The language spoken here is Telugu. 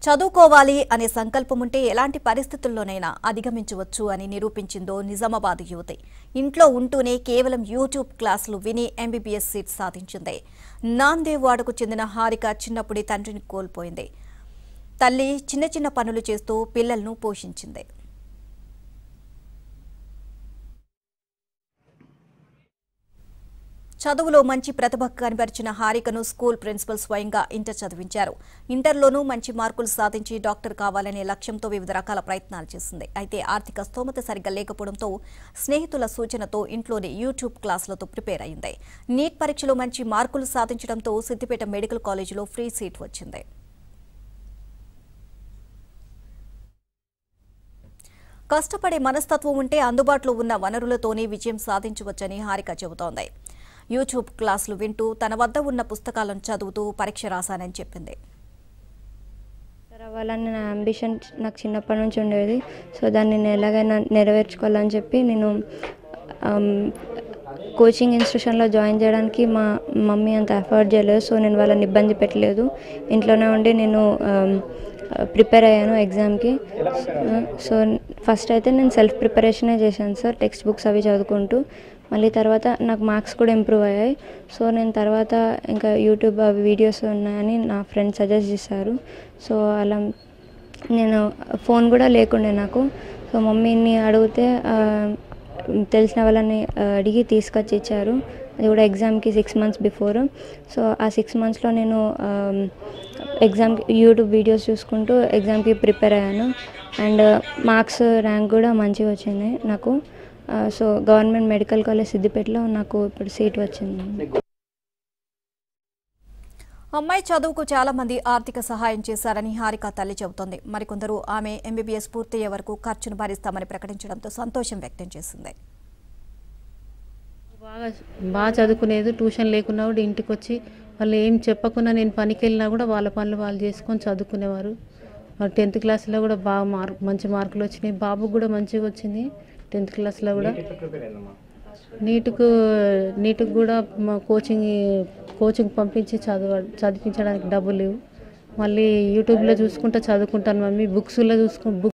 చదువుకోవాలి అనే సంకల్పం ఉంటే ఎలాంటి పరిస్థితుల్లోనైనా అధిగమించవచ్చు అని నిరూపించిందో నిజామాబాద్ యువతి. ఇంట్లో ఉంటూనే కేవలం యూట్యూబ్ క్లాసులు విని ఎంబీబీఎస్ సీట్ సాధించింది. నాందేవాడకు చెందిన హారిక చిన్నప్పుడే తండ్రిని కోల్పోయింది. తల్లి చిన్న చిన్న పనులు చేస్తూ పిల్లలను పోషించింది. చదువులో మంచి ప్రతిభ కనబరిచిన హారికను స్కూల్ ప్రిన్సిపల్ స్వయంగా ఇంటర్ చదివించారు. ఇంటర్లోనూ మంచి మార్కులు సాధించి డాక్టర్ కావాలనే లక్ష్యంతో వివిధ రకాల ప్రయత్నాలు చేసింది. అయితే ఆర్థిక స్తోమత సరిగ్గా లేకపోవడంతో స్నేహితుల సూచనతో ఇంట్లోనే యూట్యూబ్ క్లాసులతో ప్రిపేర్ అయింది. నీట్ పరీక్షలో మంచి మార్కులు సాధించడంతో సిద్దిపేట మెడికల్ కాలేజీలో ఫ్రీ సీట్ వచ్చింది. కష్టపడే మనస్తత్వం ఉంటే అందుబాటులో ఉన్న వనరులతోనే విజయం సాధించవచ్చని హారిక చెబుతోంది. యూట్యూబ్ క్లాసులు వింటూ తన వద్ద ఉన్న పుస్తకాలను చదువుతూ పరీక్ష రాశానని చెప్పింది. రావాలని నా అంబిషన్ నాకు చిన్నప్పటి నుంచి ఉండేది. సో దాన్ని నేను ఎలాగైనా నెరవేర్చుకోవాలని చెప్పి నేను కోచింగ్ ఇన్స్టిట్యూషన్లో జాయిన్ చేయడానికి మా మమ్మీ అంత ఎఫర్ట్ చేయలేదు. సో నేను వాళ్ళని ఇబ్బంది పెట్టలేదు. ఇంట్లోనే ఉండి నేను ప్రిపేర్ అయ్యాను ఎగ్జామ్కి. సో ఫస్ట్ అయితే నేను సెల్ఫ్ ప్రిపరేషనే చేశాను సార్, టెక్స్ట్ బుక్స్ అవి చదువుకుంటూ. మళ్ళీ తర్వాత నాకు మార్క్స్ కూడా ఇంప్రూవ్ అయ్యాయి. సో నేను తర్వాత ఇంకా యూట్యూబ్ అవి వీడియోస్ ఉన్నాయని నా ఫ్రెండ్స్ సజెస్ట్ చేశారు. సో అలా నేను ఫోన్ కూడా లేకుండే నాకు. సో మమ్మీని అడిగితే తెలిసిన వాళ్ళని అడిగి తీసుకొచ్చి ఇచ్చారు. అది కూడా ఎగ్జామ్కి 6 months బిఫోర్. సో ఆ 6 monthsలో నేను ఎగ్జామ్కి యూట్యూబ్ వీడియోస్ చూసుకుంటూ ఎగ్జామ్కి ప్రిపేర్ అయ్యాను. అండ్ మార్క్స్ ర్యాంక్ కూడా మంచిగా వచ్చింది నాకు. సో గవర్నమెంట్ మెడికల్ కాలేజ్ సిద్దిపేటలో నాకు ఇప్పుడు సీట్ వచ్చింది. అమ్మాయి చదువుకు చాలా మంది ఆర్థిక సహాయం చేశారని హారిక తల్లి చెబుతోంది. మరికొందరు ఆమె ఎంబీబీఎస్ పూర్తయ్యే వరకు ఖర్చును భరిస్తామని ప్రకటించడంతో సంతోషం వ్యక్తం చేసింది. బాగా చదువుకునేది, ట్యూషన్ లేకున్నా కూడా ఇంటికి వచ్చి వాళ్ళు ఏం చెప్పకుండా నేను పనికి వెళ్ళినా కూడా వాళ్ళ పనులు వాళ్ళు చేసుకొని చదువుకునేవారు. 10th క్లాస్లో కూడా బాగా మంచి మార్కులు వచ్చినాయి. బాబుకు కూడా మంచిగా వచ్చింది 10th క్లాస్లో కూడా. నీటుకు కూడా మా కోచింగ్ పంపించి చదివించడానికి డబ్బులు లేవు. మళ్ళీ యూట్యూబ్లో చూసుకుంటూ చదువుకుంటాను మమ్మీ. బుక్స్లో